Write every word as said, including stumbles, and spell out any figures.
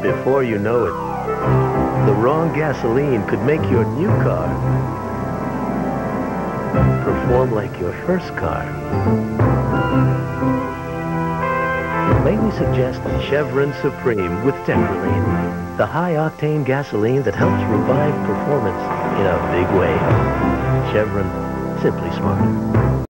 Before you know it, the wrong gasoline could make your new car perform like your first car. May we suggest Chevron Supreme with Tetraline, the high-octane gasoline that helps revive performance in a big way. Chevron, simply smart.